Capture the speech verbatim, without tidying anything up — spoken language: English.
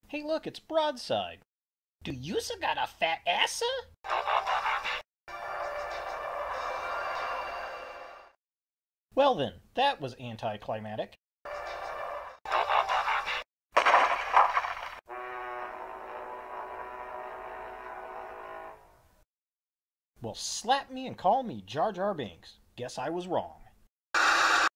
Hey look, it's Broadside. Do yousa got a fat assa? Well then, that was anticlimactic. Well, slap me and call me Jar Jar Binks. Guess I was wrong.